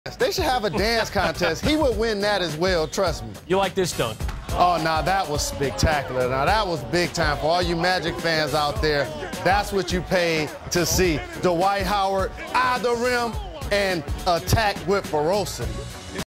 They should have a dance contest. He would win that as well, trust me. You like this dunk? Oh, now that was spectacular. Now that was big time for all you Magic fans out there. That's what you paid to see. Dwight Howard eye the rim and attack with ferocity.